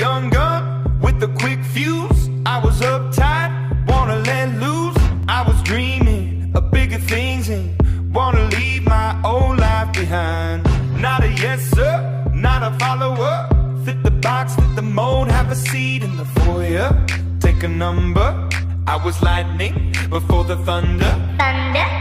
young gun with a quick fuse. I was uptight, wanna let loose. I was dreaming of bigger things and wanna leave my old life behind. Not a yes sir, not a follower. Fit the box, fit the mold, have a seat in the foyer. Take a number. I was lightning before the thunder. Thunder.